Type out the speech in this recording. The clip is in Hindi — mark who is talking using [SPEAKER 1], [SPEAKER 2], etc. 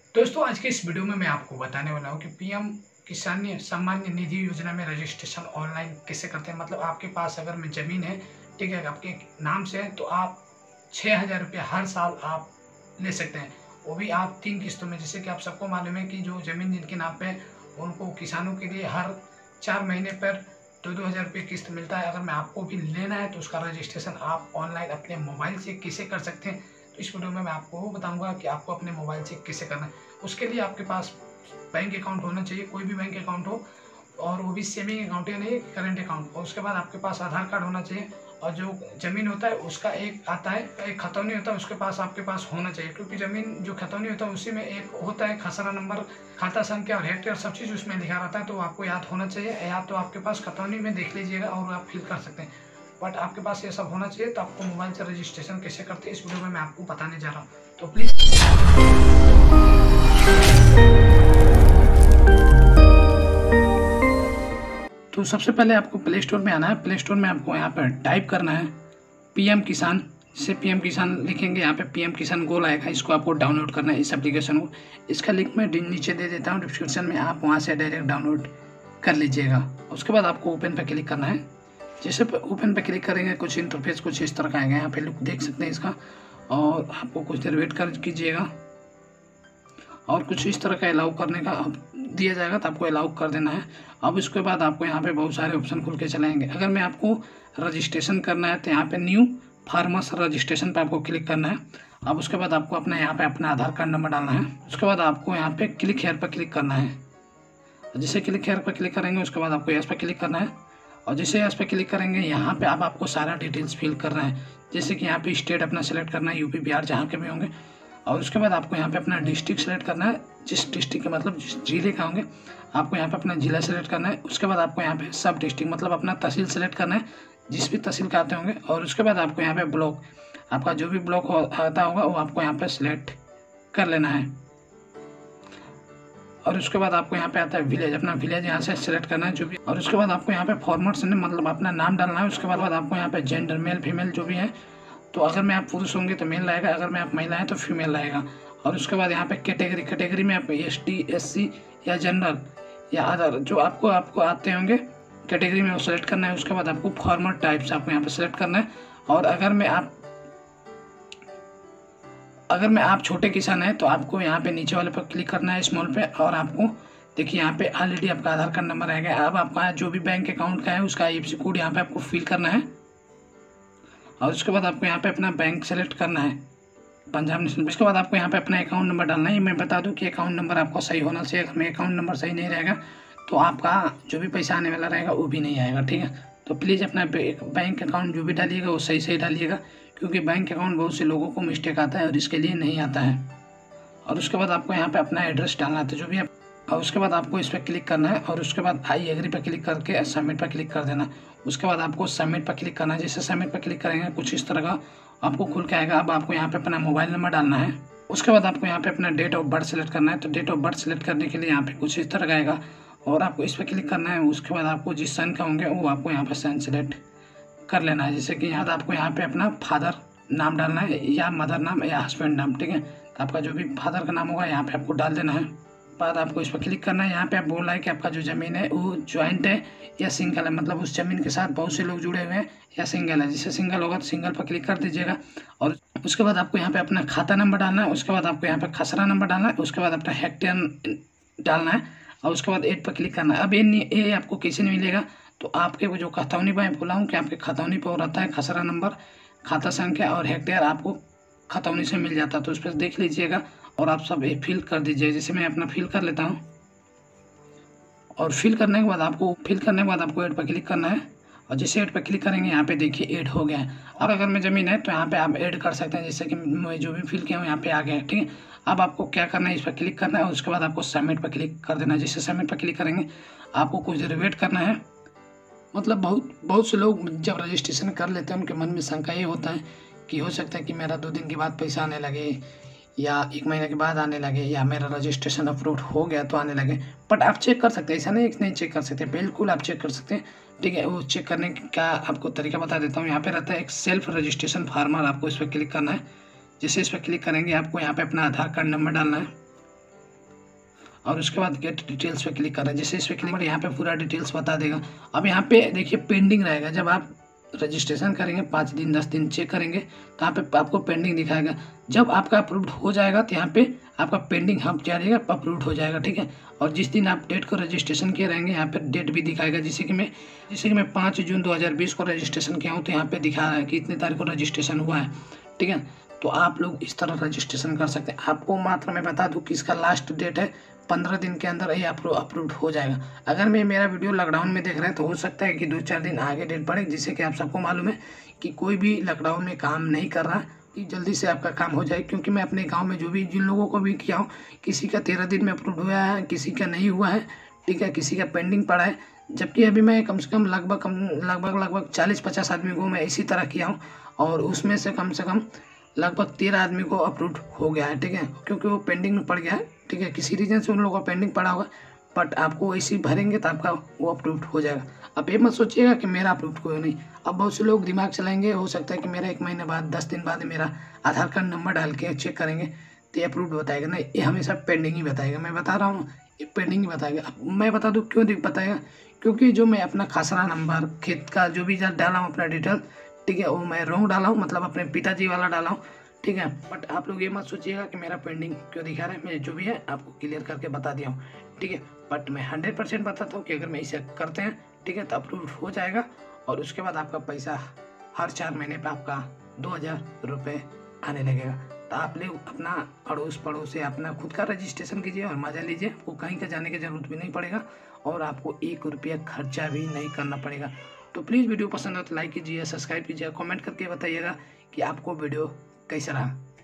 [SPEAKER 1] दोस्तों आज के इस वीडियो में मैं आपको बताने वाला हूँ कि पीएम किसान सम्मान निधि योजना में रजिस्ट्रेशन ऑनलाइन कैसे करते हैं। मतलब आपके पास अगर में ज़मीन है, ठीक है, आपके नाम से है, तो आप 6,000 रुपये हर साल आप ले सकते हैं। वो भी आप 3 किस्तों में। जैसे कि आप सबको मालूम है कि जो ज़मीन जिनके नाम पे है, उनको किसानों के लिए हर 4 महीने पर 2-2 हज़ार रुपये किस्त मिलता है। अगर मैं आपको भी लेना है तो उसका रजिस्ट्रेशन आप ऑनलाइन अपने मोबाइल से कैसे कर सकते हैं, तो इस वीडियो में मैं आपको बताऊंगा कि आपको अपने मोबाइल से कैसे करना है। उसके लिए आपके पास बैंक अकाउंट होना चाहिए, कोई भी बैंक अकाउंट हो, और वो भी सेविंग अकाउंट या नहीं करंट अकाउंट। और उसके बाद आपके पास आधार कार्ड होना चाहिए, और जो ज़मीन होता है उसका एक आता है, एक खतौनी होता है, उसके पास आपके पास होना चाहिए। क्योंकि ज़मीन जो खतौनी होता है उसी में एक होता है खसरा नंबर, खाता संख्या और हेक्टेयर, सब चीज़ उसमें लिखा रहता है। तो आपको याद होना चाहिए, या तो आपके पास खतौनी में देख लीजिएगा और आप फिल कर सकते हैं, बट आपके पास ये सब होना चाहिए। तो आपको मोबाइल से रजिस्ट्रेशन कैसे करते हैं इस वीडियो में मैं आपको बताने जा रहा हूँ, तो प्लीज़। तो सबसे पहले आपको प्ले स्टोर में आना है। प्ले स्टोर में आपको यहाँ पर टाइप करना है पीएम किसान। से पीएम किसान लिखेंगे, यहाँ पे पीएम किसान गोल आएगा, इसको आपको डाउनलोड करना है, इस एप्लीकेशन को। इसका लिंक मैं नीचे दे देता हूँ डिस्क्रिप्शन में, आप वहाँ से डायरेक्ट डाउनलोड कर लीजिएगा। उसके बाद आपको ओपन पे क्लिक करना है। जैसे ओपन पे क्लिक करेंगे कुछ इंटरफेस कुछ इस तरह का आएगा। यहाँ पे लुक देख सकते हैं इसका, और आपको कुछ देर वेट कर कीजिएगा और कुछ इस तरह का अलाउ करने का दिया जाएगा, तो आपको अलाउ कर देना है। अब इसके बाद आपको यहाँ पे बहुत सारे ऑप्शन खुल के चलाएंगे। अगर मैं आपको रजिस्ट्रेशन करना है तो यहाँ पे न्यू फार्मर्स रजिस्ट्रेशन पे आपको क्लिक करना है। अब उसके बाद आपको अपना यहाँ पे अपना आधार कार्ड नंबर डालना है। उसके बाद आपको यहाँ पे क्लिक हेयर पर क्लिक करना है। जैसे क्लिक हेयर पर क्लिक करेंगे उसके बाद आपको यस पे क्लिक करना है, और जैसे यस पे क्लिक करेंगे यहाँ पे अब आपको सारा डिटेल्स फिल करना है। जैसे कि यहाँ पे स्टेट अपना सेलेक्ट करना है, यूपी बिहार जहाँ के भी होंगे। और उसके बाद आपको यहाँ पे अपना डिस्ट्रिक्ट सेलेक्ट करना है, जिस डिस्ट्रिक्ट के मतलब जिस जिले का होंगे आपको यहाँ पे अपना जिला सेलेक्ट करना है। उसके बाद आपको यहाँ पे सब डिस्ट्रिक्ट मतलब अपना तहसील सेलेक्ट करना है, जिस भी तहसील का आते होंगे। और उसके बाद आपको यहाँ पे ब्लॉक, आपका जो भी ब्लॉक आता होगा वो आपको यहाँ पे सिलेक्ट कर लेना है। और उसके बाद आपको यहाँ पे आता है विलेज, अपना विलेज यहाँ से सेलेक्ट करना है जो भी। और उसके बाद आपको यहाँ पे फॉर्मेट मतलब अपना नाम डालना है। उसके बाद आपको यहाँ पे जेंडर मेल फीमेल जो भी है, तो अगर मैं आप पुरुष होंगे तो मेल आएगा, अगर मैं आप महिला है तो फीमेल आएगा। और उसके बाद यहाँ पे कैटेगरी में आप ST SC या जनरल या अदर जो आपको आते होंगे कैटेगरी में वो सेलेक्ट करना है। उसके बाद आपको फॉर्मेट टाइप्स आपको यहाँ पे सेलेक्ट करना है। और अगर मैं आप छोटे किसान हैं तो आपको यहाँ पे नीचे वाले पर क्लिक करना है स्मॉल पे, और आपको देखिए यहाँ पे ऑलरेडी आपका आधार कार्ड नंबर आएगा। अब आपका जो भी बैंक अकाउंट का है उसका IFSC कोड यहाँ पे आपको फिल करना है। और उसके बाद आपको यहाँ पे अपना बैंक सेलेक्ट करना है, पंजाब नेशनल। उसके बाद आपको यहाँ पे अपना अकाउंट नंबर डालना है। मैं बता दूँ कि अकाउंट नंबर आपका सही होना चाहिए। अगर मैं अकाउंट नंबर सही नहीं रहेगा तो आपका जो भी पैसा आने वाला रहेगा वो भी नहीं आएगा, ठीक है। तो प्लीज़ अपना बैंक अकाउंट जो भी डालिएगा वो सही डालिएगा, क्योंकि बैंक अकाउंट बहुत से लोगों को मिस्टेक आता है और इसके लिए नहीं आता है। और उसके बाद आपको यहाँ पे अपना एड्रेस डालना है, तो जो भी आप, और उसके बाद आपको इस पर क्लिक करना है। और उसके बाद आई एग्री पर क्लिक करके सबमिट पर क्लिक कर देना। उसके बाद आपको सबमिट पर क्लिक करना है। जैसे सबमिट पर क्लिक करेंगे कुछ इस तरह का आपको खुल के आएगा। अब आपको यहाँ पे अपना मोबाइल नंबर डालना है। उसके बाद आपको यहाँ पे अपना डेट ऑफ बर्थ सेलेक्ट करना है। तो डेट ऑफ बर्थ सेलेक्ट करने के लिए यहाँ पे कुछ इस तरह का आएगा, और आपको इस पर क्लिक करना है। उसके बाद आपको जिस सन का होंगे वो आपको यहाँ पे सन सेलेक्ट कर लेना है। जैसे कि यहाँ आपको यहाँ पे अपना फादर नाम डालना है, या मदर नाम, या हस्बैंड नाम, ठीक है। तो आपका जो भी फादर का नाम होगा यहाँ पे आपको डाल देना है। बाद आपको इस पर क्लिक करना है। यहाँ पे आप बोल रहा है कि आपका जो ज़मीन है वो ज्वाइंट है या सिंगल है, मतलब उस ज़मीन के साथ बहुत से लोग जुड़े हुए हैं, या सिंगल है। जैसे सिंगल होगा तो सिंगल पर क्लिक कर दीजिएगा। और उसके बाद आपको यहाँ पे अपना खाता नंबर डालना है। उसके बाद आपको यहाँ पे खसरा नंबर डालना है। उसके बाद अपना हेक्टेयर डालना है, और उसके बाद 8 पर क्लिक करना है। अब ये आपको कैसे नहीं मिलेगा, तो आपके वो जो खतौनी पर बोला हूँ कि आपके खतौनी पर रहता है खसरा नंबर, खाता संख्या और हेक्टेयर, आपको खतौनी से मिल जाता है। तो उस पर देख लीजिएगा और आप सब फिल कर दीजिए। जैसे मैं अपना फिल कर लेता हूँ, और फिल करने के बाद आपको ऐड पर क्लिक करना है। और जैसे ऐड पर क्लिक करेंगे यहाँ पे देखिए ऐड हो गया है। अब अगर मैं ज़मीन है तो यहाँ पे आप ऐड कर सकते हैं, जैसे कि मैं जो भी फिल किया हूँ यहाँ पे आ गया है, ठीक है। अब आपको क्या करना है, इस पर क्लिक करना है, और उसके बाद आपको सबमिट पर क्लिक कर देना है। जैसे सबमिट पर क्लिक करेंगे आपको कुछ देर वेट करना है। मतलब बहुत से लोग जब रजिस्ट्रेशन कर लेते हैं उनके मन में शंका ये होता है कि हो सकता है कि मेरा 2 दिन के बाद पैसा आने लगे, या 1 महीने के बाद आने लगे, या मेरा रजिस्ट्रेशन अप्रूव हो गया तो आने लगे। बट आप चेक कर सकते हैं, ऐसा नहीं नहीं चेक कर सकते, बिल्कुल आप चेक कर सकते हैं, ठीक है। वो चेक करने का आपको तरीका बता देता हूँ। यहाँ पे रहता है एक सेल्फ रजिस्ट्रेशन फार्मर, आपको इस पर क्लिक करना है। जैसे इस पर क्लिक करेंगे आपको यहाँ पे अपना आधार कार्ड नंबर डालना है। और उसके बाद गेट डिटेल्स पे क्लिक करें। जैसे इस पर क्लिक करें यहाँ पे पूरा डिटेल्स बता देगा। अब यहाँ पे देखिए पेंडिंग रहेगा, जब आप रजिस्ट्रेशन करेंगे 5 दिन 10 दिन चेक करेंगे तो यहाँ पे आपको पेंडिंग दिखाएगा। जब आपका अप्रूव्ड हो जाएगा तो यहाँ पे आपका पेंडिंग हम जाएगा अप्रूव्ड हो जाएगा, ठीक है। और जिस दिन आप डेट को रजिस्ट्रेशन किए रहेंगे यहाँ पे डेट भी दिखाएगा। जैसे कि मैं 5 जून 2020 को रजिस्ट्रेशन किया हूँ तो यहाँ पे दिखा रहा है कि इतनी तारीख को रजिस्ट्रेशन हुआ है, ठीक है। तो आप लोग इस तरह रजिस्ट्रेशन कर सकते हैं। आपको मात्र मैं बता दूं कि इसका लास्ट डेट है 15 दिन के अंदर ये अप्रूव्ड हो जाएगा। अगर मेरा वीडियो लॉकडाउन में देख रहे हैं तो हो सकता है कि 2-4 दिन आगे डेट बढ़े, जिससे कि आप सबको मालूम है कि कोई भी लॉकडाउन में काम नहीं कर रहा कि जल्दी से आपका काम हो जाए। क्योंकि मैं अपने गाँव में जिन लोगों को भी किया हूँ, किसी का 13 दिन में अप्रूव हुआ है, किसी का नहीं हुआ है, ठीक है, किसी का पेंडिंग पड़ा है। जबकि अभी मैं कम से कम लगभग 40-50 आदमी को मैं इसी तरह किया हूँ और उसमें से कम लगभग 13 आदमी को अप्रूव्ड हो गया है, ठीक है, क्योंकि वो पेंडिंग में पड़ गया है, ठीक है। किसी रीजन से उन लोगों का पेंडिंग पड़ा होगा, बट आपको वैसे भरेंगे तो आपका वो अप्रूव्ड हो जाएगा। अब ये मत सोचिएगा कि मेरा अप्रूव्ड कोई नहीं। अब बहुत से लोग दिमाग चलाएंगे, हो सकता है कि मेरा 1 महीने बाद 10 दिन बाद मेरा आधार कार्ड नंबर डाल के चेक करेंगे तो ये अप्रूव्ड बताएगा। नहीं, ये हमेशा पेंडिंग ही बताएगा। मैं बता रहा हूँ ये पेंडिंग ही बताएगा। अब मैं बता दूँ क्यों बताएगा, क्योंकि जो मैं अपना खसरा नंबर, खेत का जो भी डाला हूँ अपना डिटेल, ठीक है, वो मैं रॉन्ग डाला हूँ, मतलब अपने पिताजी वाला डाला हूँ, ठीक है। बट आप लोग ये मत सोचिएगा कि मेरा पेंडिंग क्यों दिखा रहा है। मैं जो भी है आपको क्लियर करके बता दिया हूँ, ठीक है। बट मैं 100% बताता हूँ कि अगर मैं इसे करते हैं, ठीक है, तो अप्रूव हो जाएगा और उसके बाद आपका पैसा हर 4 महीने पे आपका 2000 रुपये आने लगेगा। तो आप लोग अपना अड़ोस पड़ोस से अपना खुद का रजिस्ट्रेशन कीजिए और मज़ा लीजिए। आपको कहीं का जाने की ज़रूरत भी नहीं पड़ेगा और आपको 1 रुपया खर्चा भी नहीं करना पड़ेगा। तो प्लीज़ वीडियो पसंद हो तो लाइक कीजिए, सब्सक्राइब कीजिए, कमेंट करके बताइएगा कि आपको वीडियो कैसा रहा।